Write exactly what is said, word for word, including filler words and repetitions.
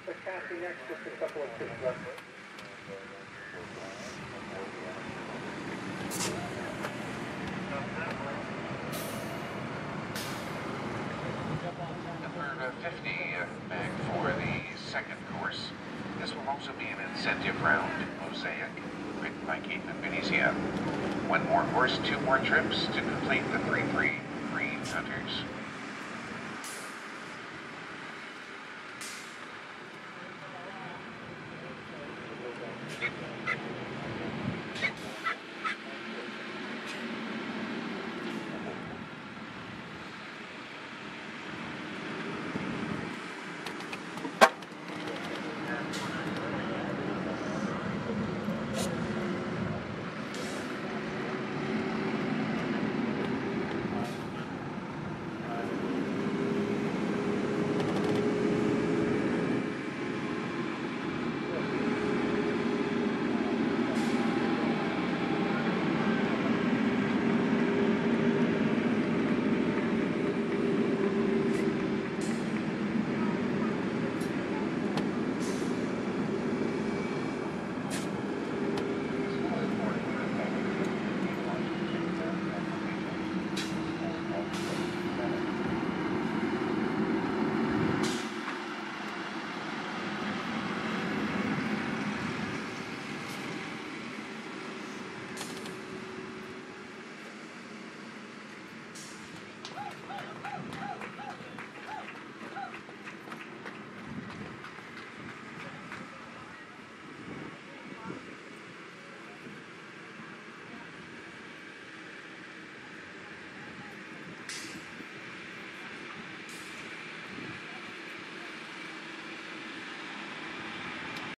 for Kathy next, just a couple of quick questions. Number fifty uh, bag for the second course. This will also be an incentive round, MOSAIC, written by Kate and Venezia. One more course, two more trips to complete the three three Green Hunters.